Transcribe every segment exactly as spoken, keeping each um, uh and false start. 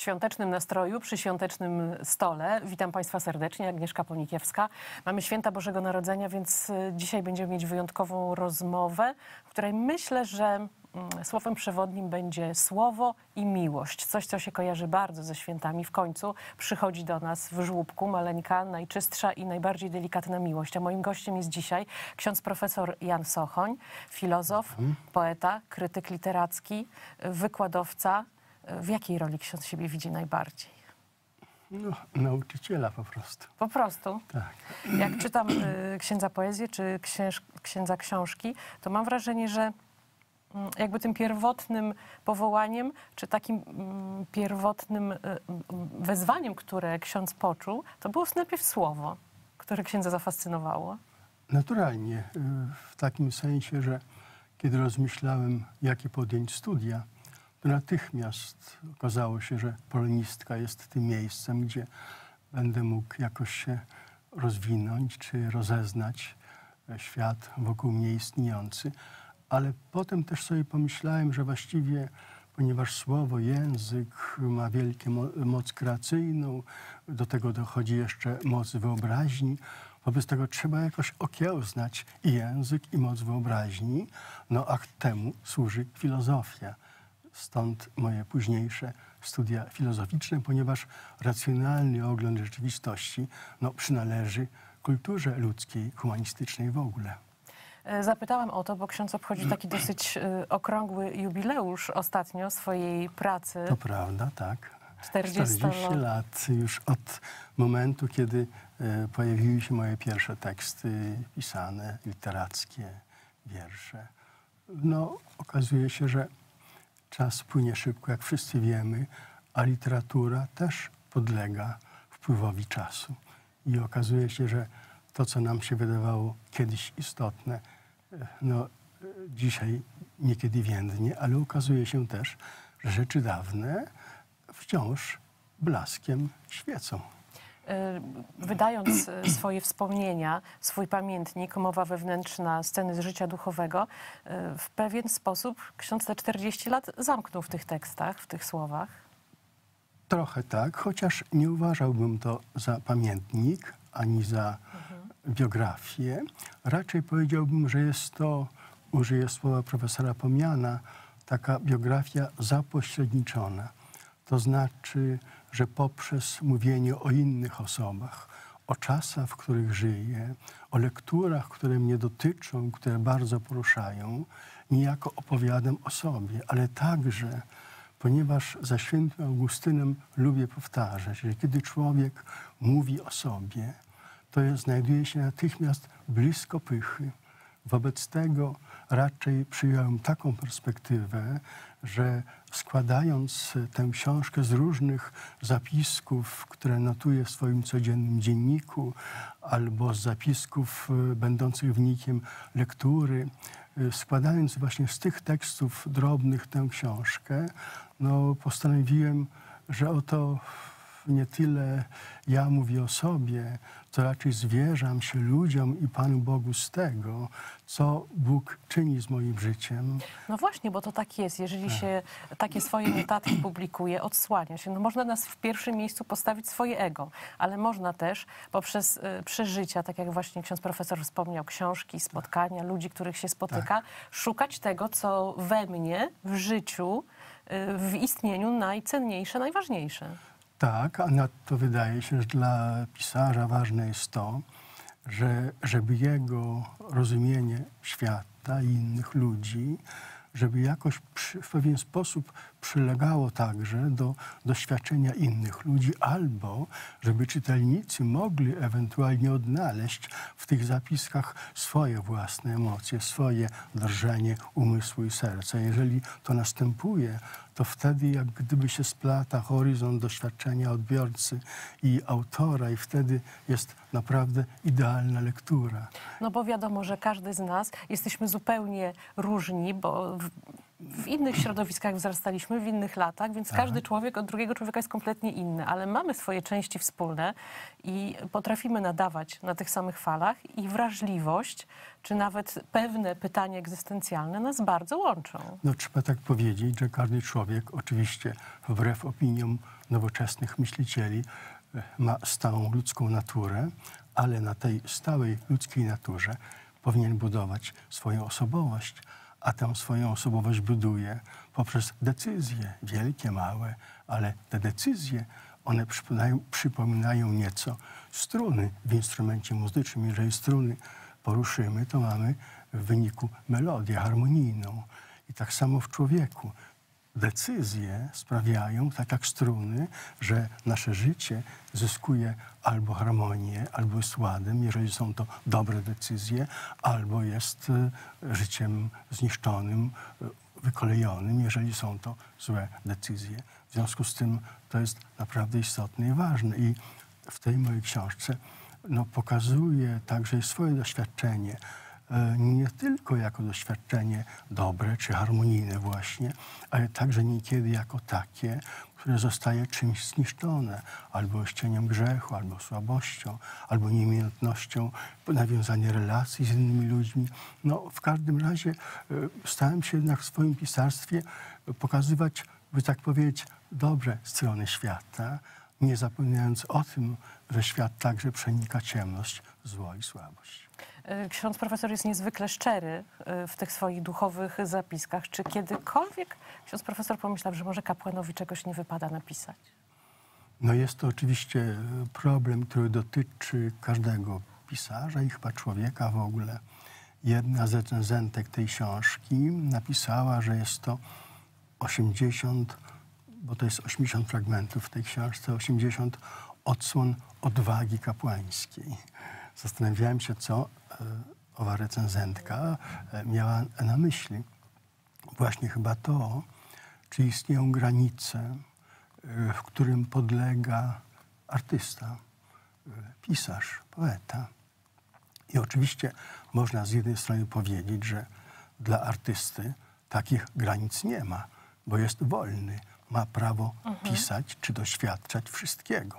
świątecznym nastroju, przy świątecznym stole. Witam Państwa serdecznie, Agnieszka Ponikiewska. Mamy święta Bożego Narodzenia, więc dzisiaj będziemy mieć wyjątkową rozmowę, w której myślę, że słowem przewodnim będzie słowo i miłość. Coś, co się kojarzy bardzo ze świętami. W końcu przychodzi do nas w żłóbku maleńka, najczystsza i najbardziej delikatna miłość. A moim gościem jest dzisiaj ksiądz profesor Jan Sochoń, filozof, poeta, krytyk literacki, wykładowca. W jakiej roli ksiądz siebie widzi najbardziej? No, nauczyciela po prostu. Po prostu? Tak. Jak czytam y, księdza poezję czy księż, księdza książki, to mam wrażenie, że jakby tym pierwotnym powołaniem, czy takim mm, pierwotnym y, wezwaniem, które ksiądz poczuł, to było najpierw słowo, które księdza zafascynowało. Naturalnie, w takim sensie, że kiedy rozmyślałem, jakie podjąć studia, to natychmiast okazało się, że polonistka jest tym miejscem, gdzie będę mógł jakoś się rozwinąć, czy rozeznać świat wokół mnie istniejący. Ale potem też sobie pomyślałem, że właściwie, ponieważ słowo, język ma wielką mo moc kreacyjną, do tego dochodzi jeszcze moc wyobraźni, wobec tego trzeba jakoś okiełznać i język, i moc wyobraźni, no a temu służy filozofia. Stąd moje późniejsze studia filozoficzne, ponieważ racjonalny ogląd rzeczywistości no, przynależy kulturze ludzkiej, humanistycznej w ogóle. Zapytałam o to, bo ksiądz obchodzi taki dosyć y, okrągły jubileusz ostatnio swojej pracy. To prawda, tak. czterdzieści, czterdzieści lat już od momentu, kiedy y, pojawiły się moje pierwsze teksty pisane, literackie, wiersze. No, okazuje się, że czas płynie szybko, jak wszyscy wiemy, a literatura też podlega wpływowi czasu. I okazuje się, że to, co nam się wydawało kiedyś istotne, no dzisiaj niekiedy więdnie, ale okazuje się też, że rzeczy dawne wciąż blaskiem świecą. Wydając swoje wspomnienia, swój pamiętnik, mowa wewnętrzna, sceny z życia duchowego, w pewien sposób ksiądz te czterdzieści lat zamknął w tych tekstach, w tych słowach. Trochę tak, chociaż nie uważałbym to za pamiętnik, ani za mhm. biografię. Raczej powiedziałbym, że jest to, użyję słowa profesora Pomiana, taka biografia zapośredniczona. To znaczy, że poprzez mówienie o innych osobach, o czasach, w których żyję, o lekturach, które mnie dotyczą, które bardzo poruszają, niejako opowiadam o sobie, ale także, ponieważ za świętym Augustynem lubię powtarzać, że kiedy człowiek mówi o sobie, to jest, znajduje się natychmiast blisko pychy. Wobec tego raczej przyjąłem taką perspektywę, że składając tę książkę z różnych zapisków, które notuję w swoim codziennym dzienniku, albo z zapisków będących wynikiem lektury, składając właśnie z tych tekstów drobnych tę książkę, no postanowiłem, że oto nie tyle ja mówię o sobie, co raczej zwierzam się ludziom i Panu Bogu z tego, co Bóg czyni z moim życiem. No właśnie, bo to tak jest. Jeżeli się takie swoje notatki publikuje, odsłania się. No można nas w pierwszym miejscu postawić swoje ego, ale można też poprzez y, przeżycia, tak jak właśnie ksiądz profesor wspomniał, książki, spotkania, ludzi, których się spotyka, tak. szukać tego, co we mnie, w życiu, y, w istnieniu najcenniejsze, najważniejsze. Tak, a nadto wydaje się, że dla pisarza ważne jest to, że żeby jego rozumienie świata i innych ludzi, żeby jakoś przy, w pewien sposób przylegało także do doświadczenia innych ludzi, albo żeby czytelnicy mogli ewentualnie odnaleźć w tych zapiskach swoje własne emocje, swoje drżenie umysłu i serca. Jeżeli to następuje, to wtedy jak gdyby się splata horyzont doświadczenia odbiorcy i autora i wtedy jest naprawdę idealna lektura. No bo wiadomo, że każdy z nas jesteśmy zupełnie różni, bo w innych środowiskach wzrastaliśmy, w innych latach, więc każdy człowiek od drugiego człowieka jest kompletnie inny, ale mamy swoje części wspólne i potrafimy nadawać na tych samych falach i wrażliwość, czy nawet pewne pytania egzystencjalne nas bardzo łączą. No trzeba tak powiedzieć, że każdy człowiek, oczywiście wbrew opiniom nowoczesnych myślicieli, ma stałą ludzką naturę, ale na tej stałej ludzkiej naturze powinien budować swoją osobowość, a tę swoją osobowość buduje poprzez decyzje, wielkie, małe, ale te decyzje, one przypominają, przypominają nieco struny w instrumencie muzycznym. Jeżeli struny poruszymy, to mamy w wyniku melodię harmonijną. I tak samo w człowieku. Decyzje sprawiają, tak jak struny, że nasze życie zyskuje albo harmonię, albo jest ładem, jeżeli są to dobre decyzje, albo jest y, życiem zniszczonym, y, wykolejonym, jeżeli są to złe decyzje. W związku z tym to jest naprawdę istotne i ważne. I w tej mojej książce no, pokazuję także swoje doświadczenie, nie tylko jako doświadczenie dobre czy harmonijne właśnie, ale także niekiedy jako takie, które zostaje czymś zniszczone, albo cieniem grzechu, albo słabością, albo nieumiejętnością nawiązania relacji z innymi ludźmi. No, w każdym razie starałem się jednak w swoim pisarstwie pokazywać, by tak powiedzieć, dobre strony świata, nie zapominając o tym, że świat także przenika ciemność, zło i słabość. Ksiądz profesor jest niezwykle szczery w tych swoich duchowych zapiskach. Czy kiedykolwiek ksiądz profesor pomyślał, że może kapłanowi czegoś nie wypada napisać? No jest to oczywiście problem, który dotyczy każdego pisarza i chyba człowieka w ogóle. Jedna z recenzentek tej książki napisała, że jest to osiemdziesiąt, bo to jest osiemdziesiąt fragmentów w tej książce, osiemdziesiąt odsłon odwagi kapłańskiej. Zastanawiałem się, co owa recenzentka miała na myśli. Właśnie chyba to, czy istnieją granice, w którym podlega artysta, pisarz, poeta. I oczywiście można z jednej strony powiedzieć, że dla artysty takich granic nie ma, bo jest wolny, ma prawo mhm. pisać czy doświadczać wszystkiego.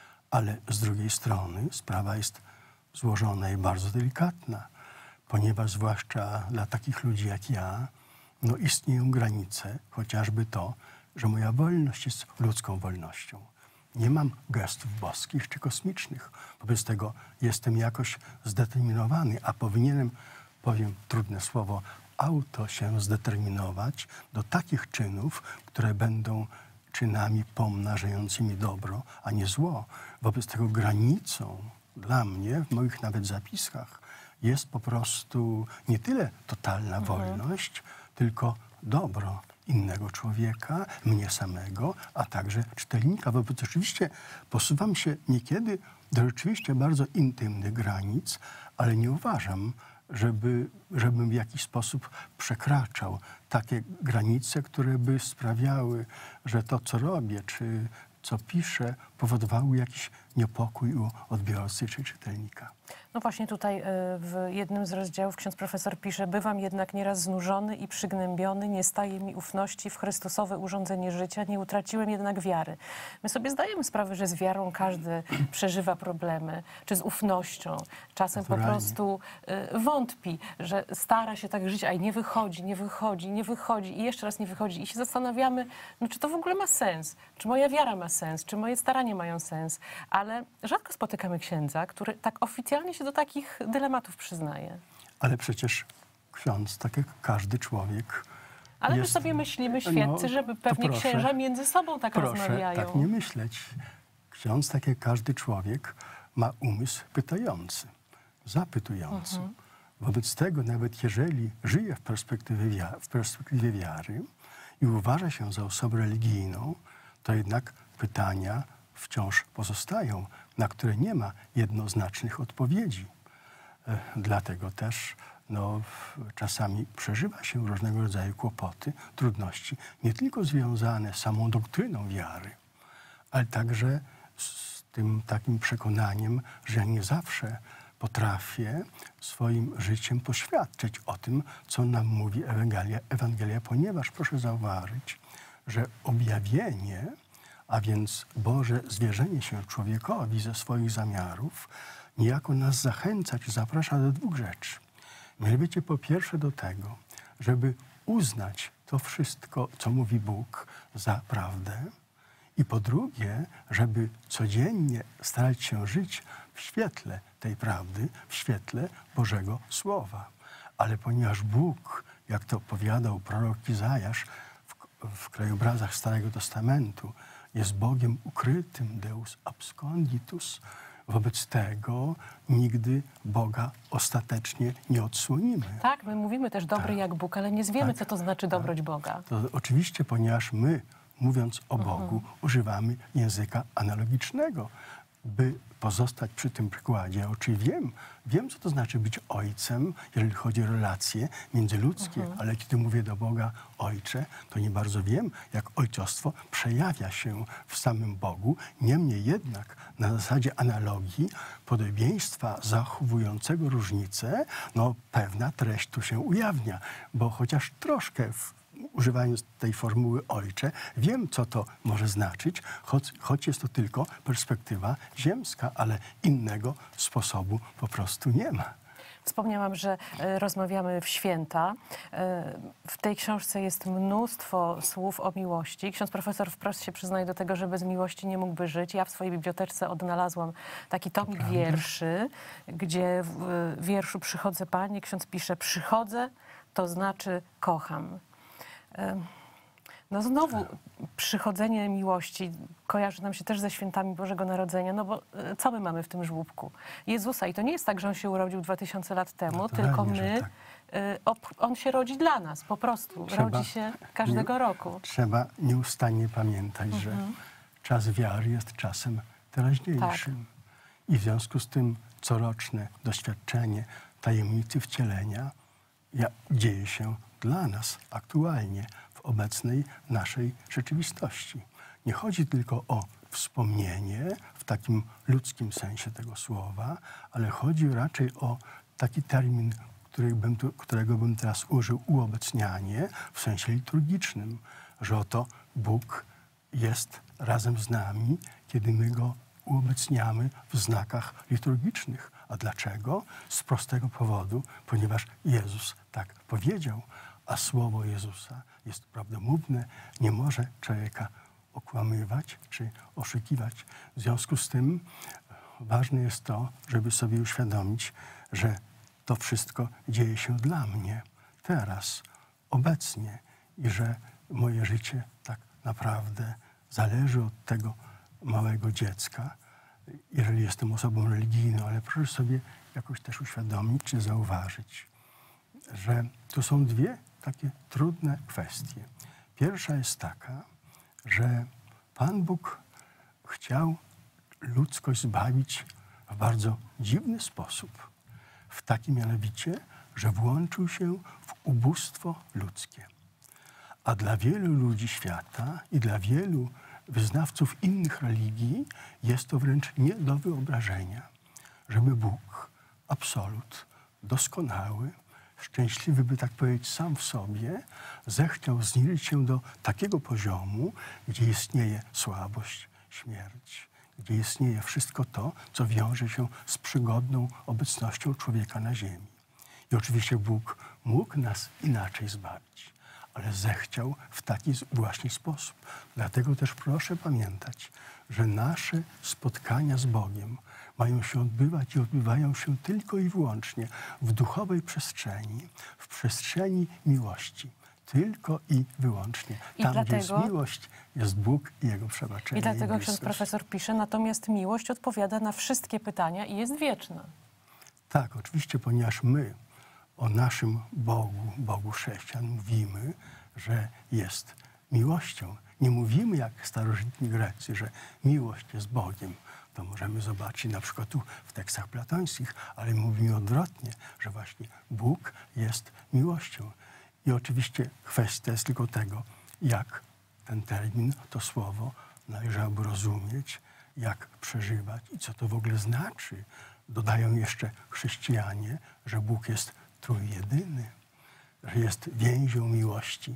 Ale z drugiej strony sprawa jest złożona i bardzo delikatna, ponieważ zwłaszcza dla takich ludzi jak ja, no istnieją granice, chociażby to, że moja wolność jest ludzką wolnością. Nie mam gestów boskich czy kosmicznych. Wobec tego jestem jakoś zdeterminowany, a powinienem, powiem trudne słowo, auto się zdeterminować do takich czynów, które będą czynami pomnażającymi dobro, a nie zło. Wobec tego granicą dla mnie, w moich nawet zapiskach, jest po prostu nie tyle totalna wolność, mhm. tylko dobro innego człowieka, mnie samego, a także czytelnika. Wobec oczywiście posuwam się niekiedy do rzeczywiście bardzo intymnych granic, ale nie uważam, żeby, żebym w jakiś sposób przekraczał takie granice, które by sprawiały, że to, co robię, czy co piszę, powodowało jakiś niepokój u odbiorcy czy czytelnika. No właśnie tutaj w jednym z rozdziałów ksiądz profesor pisze: bywam jednak nieraz znużony i przygnębiony, nie staje mi ufności w Chrystusowe urządzenie życia, nie utraciłem jednak wiary. My sobie zdajemy sprawę, że z wiarą każdy przeżywa problemy, czy z ufnością. Czasem Naturalnie. po prostu wątpi, że stara się tak żyć, a nie wychodzi, nie wychodzi, nie wychodzi i jeszcze raz nie wychodzi. I się zastanawiamy, no, czy to w ogóle ma sens, czy moja wiara ma sens, czy moje starania mają sens. Ale rzadko spotykamy księdza, który tak oficjalnie się do takich dylematów przyznaje. Ale przecież ksiądz, tak jak każdy człowiek... Ale jest, my sobie myślimy, świeccy, no, żeby pewnie proszę, księża między sobą tak proszę, rozmawiają. tak nie myśleć. Ksiądz, tak jak każdy człowiek, ma umysł pytający, zapytujący. Mhm. Wobec tego, nawet jeżeli żyje w perspektywie, wiary, w perspektywie wiary i uważa się za osobę religijną, to jednak pytania wciąż pozostają, na które nie ma jednoznacznych odpowiedzi. E, dlatego też no, czasami przeżywa się różnego rodzaju kłopoty, trudności, nie tylko związane z samą doktryną wiary, ale także z tym takim przekonaniem, że ja nie zawsze potrafię swoim życiem poświadczyć o tym, co nam mówi Ewangelia, Ewangelia ponieważ proszę zauważyć, że objawienie, a więc Boże zwierzenie się człowiekowi ze swoich zamiarów, niejako nas zachęca czy zaprasza do dwóch rzeczy. Mianowicie po pierwsze do tego, żeby uznać to wszystko, co mówi Bóg, za prawdę, i po drugie, żeby codziennie starać się żyć w świetle tej prawdy, w świetle Bożego Słowa. Ale ponieważ Bóg, jak to powiadał prorok Izajasz w, w krajobrazach Starego Testamentu, jest Bogiem ukrytym, Deus absconditus, wobec tego nigdy Boga ostatecznie nie odsłonimy. Tak, my mówimy też dobry Tak. jak Bóg, ale nie wiemy, Tak. co to znaczy dobroć Boga. To oczywiście, ponieważ my, mówiąc o Bogu, używamy języka analogicznego. By pozostać przy tym przykładzie, oczywiście wiem, wiem, co to znaczy być ojcem, jeżeli chodzi o relacje międzyludzkie, Mhm. ale kiedy mówię do Boga Ojcze, to nie bardzo wiem, jak ojcostwo przejawia się w samym Bogu. Niemniej jednak na zasadzie analogii, podobieństwa zachowującego różnice, no pewna treść tu się ujawnia, bo chociaż troszkę w używając tej formuły ojcze, wiem, co to może znaczyć, choć, choć jest to tylko perspektywa ziemska, ale innego sposobu po prostu nie ma. Wspomniałam, że e, rozmawiamy w święta. E, w tej książce jest mnóstwo słów o miłości. Ksiądz profesor wprost się przyznaje do tego, że bez miłości nie mógłby żyć. Ja w swojej bibliotece odnalazłam taki tomik wierszy, gdzie w w wierszu Przychodzę Panie, ksiądz pisze: przychodzę, to znaczy kocham. E, No znowu przychodzenie miłości kojarzy nam się też ze świętami Bożego Narodzenia, no bo e, co my mamy w tym żłóbku? Jezusa. I to nie jest tak, że On się urodził dwa tysiące lat temu, Naturalnie, tylko że my, tak. e, ob- On się rodzi dla nas, po prostu. Trzeba rodzi się każdego nie- roku. Trzeba nieustannie pamiętać, że czas wiary jest czasem teraźniejszym. I w związku z tym coroczne doświadczenie tajemnicy wcielenia ja, dzieje się dla nas aktualnie, w obecnej naszej rzeczywistości. Nie chodzi tylko o wspomnienie w takim ludzkim sensie tego słowa, ale chodzi raczej o taki termin, który bym tu, którego bym teraz użył, uobecnianie w sensie liturgicznym, że oto Bóg jest razem z nami, kiedy my Go uobecniamy w znakach liturgicznych. A dlaczego? Z prostego powodu, ponieważ Jezus tak powiedział, a słowo Jezusa jest prawdomówne, nie może człowieka okłamywać czy oszukiwać. W związku z tym ważne jest to, żeby sobie uświadomić, że to wszystko dzieje się dla mnie, teraz, obecnie i że moje życie tak naprawdę zależy od tego małego dziecka, jeżeli jestem osobą religijną, ale proszę sobie jakoś też uświadomić czy zauważyć, że to są dwie takie trudne kwestie. Pierwsza jest taka, że Pan Bóg chciał ludzkość zbawić w bardzo dziwny sposób. W takim mianowicie, że włączył się w ubóstwo ludzkie. A dla wielu ludzi świata i dla wielu wyznawców innych religii jest to wręcz nie do wyobrażenia, żeby Bóg, absolut, doskonały, szczęśliwy, by tak powiedzieć, sam w sobie, zechciał zniżyć się do takiego poziomu, gdzie istnieje słabość, śmierć, gdzie istnieje wszystko to, co wiąże się z przygodną obecnością człowieka na ziemi. I oczywiście Bóg mógł nas inaczej zbawić, ale zechciał w taki właśnie sposób. Dlatego też proszę pamiętać, że nasze spotkania z Bogiem mają się odbywać i odbywają się tylko i wyłącznie w duchowej przestrzeni, w przestrzeni miłości. Tylko i wyłącznie. I Tam, dlatego, gdzie jest miłość, jest Bóg i Jego przebaczenie. I dlatego i ksiądz bliskość. profesor pisze, natomiast miłość odpowiada na wszystkie pytania i jest wieczna. Tak, oczywiście, ponieważ my o naszym Bogu, Bogu chrześcijan, mówimy, że jest miłością. Nie mówimy jak starożytni Grecy, że miłość jest Bogiem. To możemy zobaczyć na przykład tu w tekstach platońskich, ale mówimy odwrotnie, że właśnie Bóg jest miłością. I oczywiście kwestia jest tylko tego, jak ten termin, to słowo należałoby rozumieć, jak przeżywać i co to w ogóle znaczy Dodają jeszcze chrześcijanie, że Bóg jest trójjedyny, że jest więzią miłości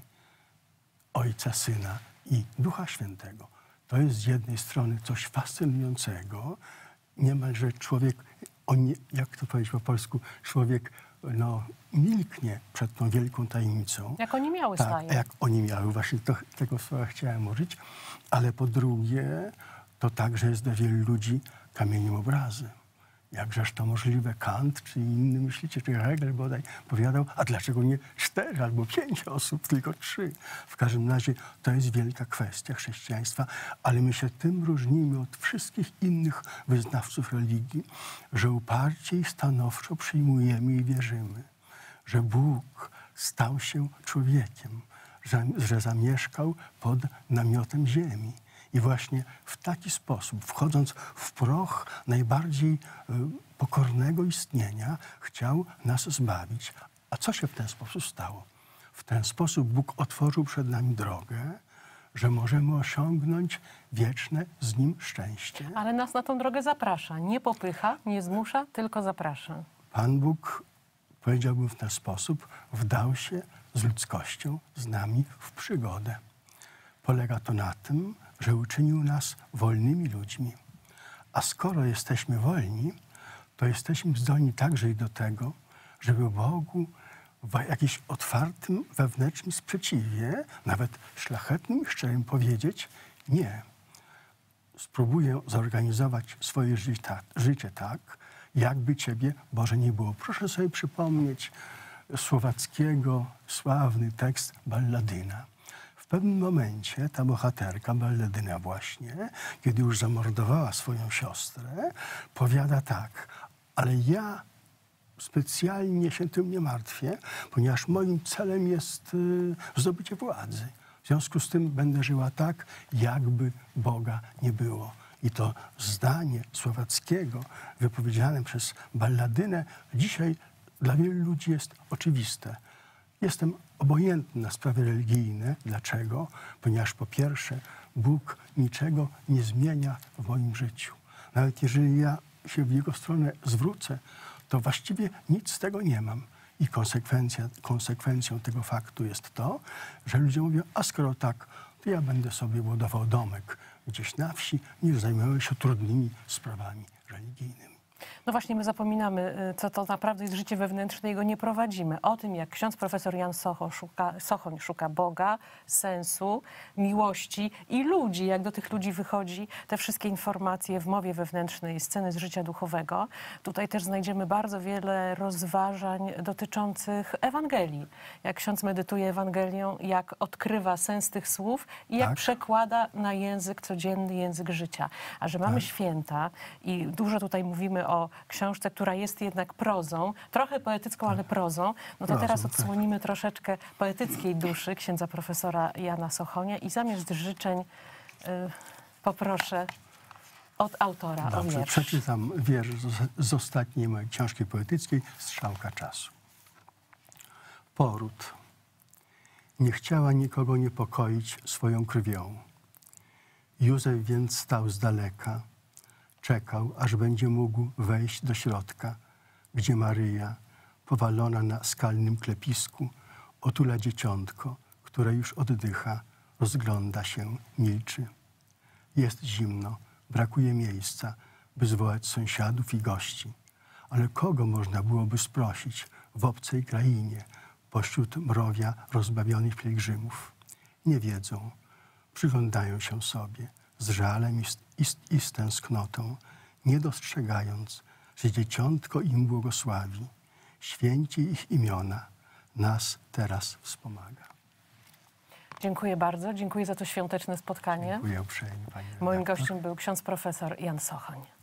Ojca, Syna i Ducha Świętego. To jest z jednej strony coś fascynującego, niemalże człowiek, on, jak to powiedzieć po polsku, człowiek no, milknie przed tą wielką tajemnicą. Jak oni miały tak, staje. jak oni miały, właśnie to, tego słowa chciałem użyć, ale po drugie, to także jest dla wielu ludzi kamieniem obrazy. Jakżeż to możliwe? Kant czy inny myśliciel, czy Hegel bodaj powiadał, a dlaczego nie cztery albo pięć osób, tylko trzy? W każdym razie to jest wielka kwestia chrześcijaństwa, ale my się tym różnimy od wszystkich innych wyznawców religii, że uparcie i stanowczo przyjmujemy i wierzymy, że Bóg stał się człowiekiem, że, że zamieszkał pod namiotem ziemi. I właśnie w taki sposób, wchodząc w proch najbardziej y, pokornego istnienia, chciał nas zbawić. A co się w ten sposób stało? W ten sposób Bóg otworzył przed nami drogę, że możemy osiągnąć wieczne z Nim szczęście. Ale nas na tą drogę zaprasza. Nie popycha, nie zmusza, tylko zaprasza. Pan Bóg, powiedziałbym w ten sposób, wdał się z ludzkością, z nami w przygodę. Polega to na tym, że uczynił nas wolnymi ludźmi. A skoro jesteśmy wolni, to jesteśmy zdolni także i do tego, żeby Bogu w jakimś otwartym, wewnętrznym sprzeciwie, nawet szlachetnym i szczerym powiedzieć nie. Spróbuję zorganizować swoje życie tak, życie tak, jakby Ciebie, Boże, nie było. Proszę sobie przypomnieć słowackiego sławny tekst Balladyna. W pewnym momencie ta bohaterka, Balladyna właśnie, kiedy już zamordowała swoją siostrę, powiada tak, ale ja specjalnie się tym nie martwię, ponieważ moim celem jest y, zdobycie władzy. W związku z tym będę żyła tak, jakby Boga nie było. I to zdanie Słowackiego wypowiedziane przez Balladynę dzisiaj dla wielu ludzi jest oczywiste. Jestem obojętny na sprawy religijne. Dlaczego? Ponieważ po pierwsze Bóg niczego nie zmienia w moim życiu. Nawet jeżeli ja się w Jego stronę zwrócę, to właściwie nic z tego nie mam. I konsekwencja, konsekwencją tego faktu jest to, że ludzie mówią, a skoro tak, to ja będę sobie budował domek gdzieś na wsi, niż zajmował się trudnymi sprawami religijnymi. No właśnie, my zapominamy, co to naprawdę jest życie wewnętrzne, jego nie prowadzimy. O tym, jak ksiądz profesor Jan Socho szuka, Sochoń szuka Boga, sensu, miłości i ludzi, jak do tych ludzi wychodzi, te wszystkie informacje w mowie wewnętrznej, sceny z życia duchowego. Tutaj też znajdziemy bardzo wiele rozważań dotyczących Ewangelii. Jak ksiądz medytuje Ewangelią, jak odkrywa sens tych słów i jak Tak. przekłada na język codzienny, język życia. A że mamy Tak. święta i dużo tutaj mówimy o książce, która jest jednak prozą, trochę poetycką, ale prozą, no to Prozą, teraz tak. odsłonimy troszeczkę poetyckiej duszy księdza profesora Jana Sochonia i zamiast życzeń y, poproszę od autora o Dobrze, wiersz. przeczytam wiersz z, z ostatniej mojej książki poetyckiej Strzałka czasu. Poród. Nie chciała nikogo niepokoić swoją krwią. Józef więc stał z daleka. Czekał, aż będzie mógł wejść do środka, gdzie Maryja, powalona na skalnym klepisku, otula dzieciątko, które już oddycha, rozgląda się, milczy. Jest zimno, brakuje miejsca, by zwołać sąsiadów i gości. Ale kogo można byłoby sprosić w obcej krainie, pośród mrowia rozbawionych pielgrzymów? Nie wiedzą, przyglądają się sobie z żalem i, i, i z tęsknotą, nie dostrzegając, że dzieciątko im błogosławi, święci ich imiona, nas teraz wspomaga. Dziękuję bardzo, dziękuję za to świąteczne spotkanie. Dziękuję uprzejmie, pani redaktor. Moim gościem był ksiądz profesor Jan Sochoń.